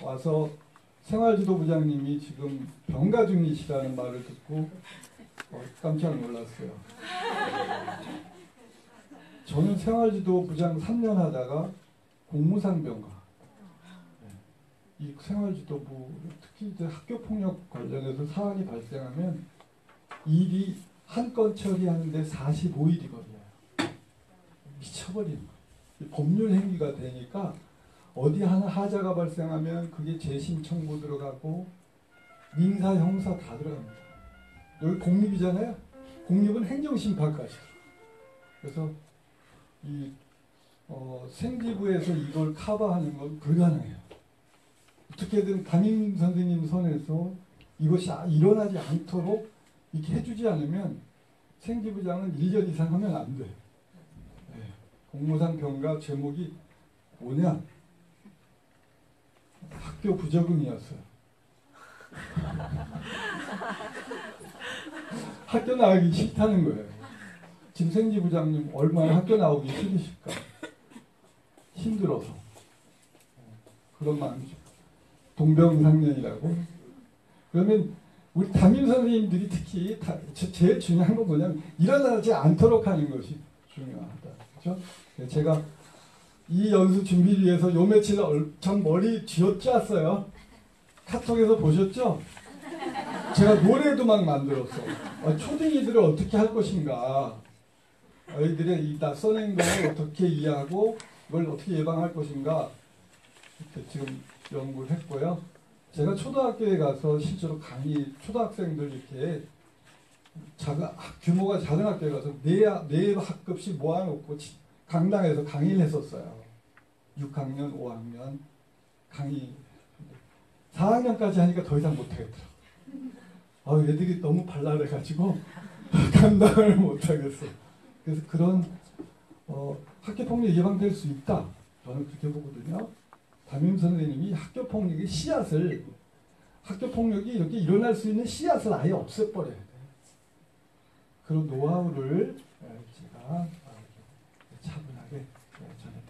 와서 생활지도부장님이 지금 병가 중이시라는 말을 듣고 깜짝 놀랐어요. 저는 생활지도부장 3년 하다가 공무상병가, 이 생활지도부, 특히 이제 학교폭력 관련해서 사안이 발생하면 일이 한 건 처리하는데 45일이 걸려요. 미쳐버리는 거예요. 법률 행위가 되니까 어디 하나 하자가 발생하면 그게 재심 청구 들어가고 민사, 형사 다 들어갑니다. 여기 공립이잖아요. 공립은 행정심판까지. 그래서 이 생기부에서 이걸 커버하는 건 불가능해요. 어떻게든 담임 선생님 선에서 이것이 일어나지 않도록 이렇게 해주지 않으면 생기부장은 1년 이상 하면 안 돼. 네. 공무상 병가 제목이 뭐냐? 학교 부적응이었어요. 학교 나가기 싫다는 거예요. 지금 생기부장님 얼마나 학교 나오기 싫으실까? 힘들어서. 그런 마음이죠. 동병상련이라고. 그러면 우리 담임 선생님들이 특히 제일 중요한 건 뭐냐면 일어나지 않도록 하는 것이 중요하다. 그렇죠? 제가 이 연수 준비를 위해서 요 며칠 전 머리 쥐어짰어요. 카톡에서 보셨죠? 제가 노래도 막 만들었어. 초딩이들을 어떻게 할 것인가, 아이들의 이 낯선 행동을 어떻게 이해하고 이걸 어떻게 예방할 것인가, 이렇게 지금 연구를 했고요. 제가 초등학교에 가서 실제로 초등학생들 이렇게 규모가 작은 학교에 가서 네 학급씩 모아놓고 강당에서 강의를 했었어요. 6학년, 5학년 강의. 4학년까지 하니까 더 이상 못하겠더라고요. 애들이 너무 발랄해가지고 감당을 못하겠어. 그래서 그런 학교폭력이 예방될 수 있다. 저는 그렇게 보거든요. 담임 선생님이 학교폭력의 씨앗을, 학교폭력이 이렇게 일어날 수 있는 씨앗을 아예 없애버려야 돼요. 그런 노하우를 제가 차분하게 전해